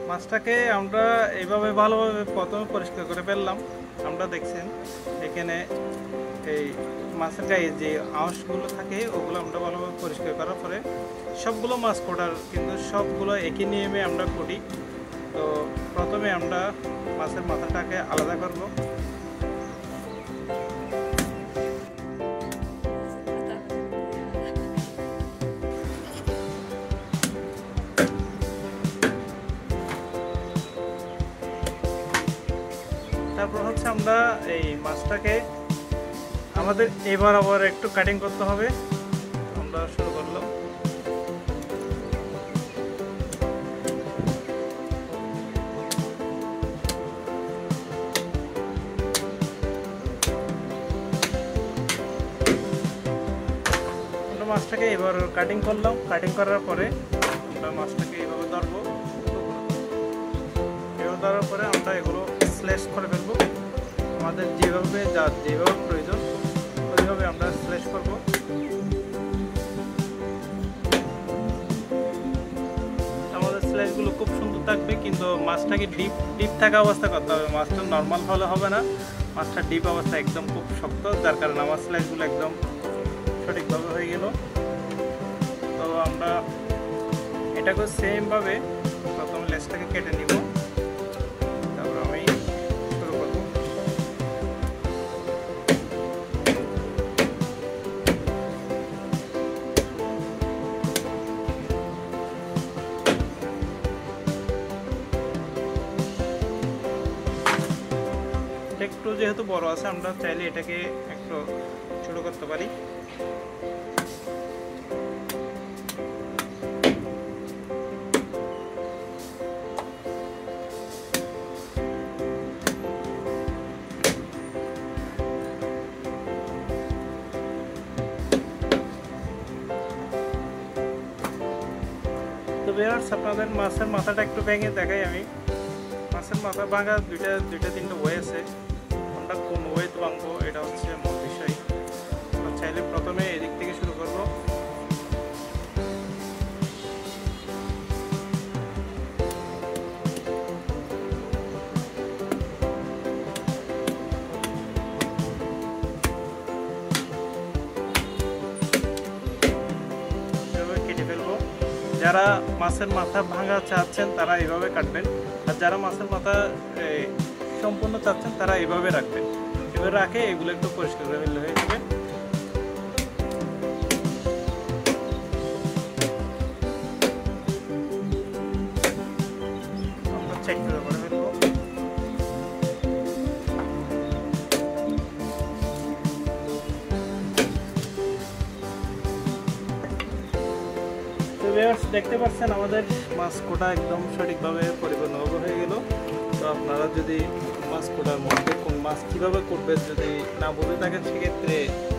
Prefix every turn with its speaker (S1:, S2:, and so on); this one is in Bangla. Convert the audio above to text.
S1: মাছটাকে আমরা এইভাবে ভালোভাবে প্রথমে পরিষ্কার করে ফেললাম। আমরা দেখছেন এখানে এই মাছের গায়ে যে আঁশগুলো থাকে ওগুলো আমরা ভালোভাবে পরিষ্কার করার পরে সবগুলো মাছ কোটার কিন্তু সবগুলো একই নিয়মে আমরা করি। তো প্রথমে আমরা মাছের মাথাটাকে আলাদা করব। তারপর হচ্ছে আমরা এই মাছটাকে আমাদের এবার আবার একটু কাটিং করতে হবে। আমরা শুরু করলাম। আমরা মাছটাকে এবার কাটিং করলাম। কাটিং করার পরে আমরা মাছটাকে এইভাবে ধরবো। এভাবে ধরার পরে আমরা এগুলো স্ল্যাশ করে ফেলবো। আমাদের যেভাবে প্রয়োজন ওইভাবে আমরা স্ল্যাশ করব। আমাদের স্ল্যাশগুলো খুব সুন্দর থাকবে, কিন্তু মাছটাকে ডিপ থাকা অবস্থা করতে হবে। মাছটা নর্মাল হলে হবে না, মাছটা ডিপ অবস্থা একদম খুব শক্ত, যার কারণে আমার স্ল্যাশগুলো একদম সঠিকভাবে হয়ে গেল। তো আমরা এটাকে সেমভাবে প্রথমে লেজটাকে কেটে নিব। তারপর আমি শুরু করব। একটু যেহেতু বড় আছে আমরা চাইলে এটাকে একটু ছোট করতে পারি। তো ভিউয়ার্স, আপনাদের মাছের মাথাটা একটু ভেঙে দেখাই আমি। মাছের মাথা ভাঙা দুইটা তিনটা ওয়ে আছে। আমরা কোন ওয়েতে ভাঙবো এটা হচ্ছে মূল বিষয়। আমরা চাইলে প্রথমে এদিক থেকে শুরু করব। কেটে ফেলবো। যারা মাছের মাথা ভাঙা চাচ্ছেন তারা এইভাবে কাটবেন, আর যারা মাছের মাথা সম্পূর্ণ চাচ্ছেন তারা এইভাবে রাখবেন। এবার রাখে এগুলো একটু পরিষ্কার করে ফেললে হয়ে যাবে। আমরা চেক করে ফেলবো। দেখতে পাচ্ছেন আমাদের মাছ কোটা একদম সঠিকভাবে পরিপূর্ণভাবে হয়ে গেল। তো আপনারা যদি মাছ কোটার মধ্যে কোন মাছ কীভাবে করবেন যদি না বলে থাকেন, সেক্ষেত্রে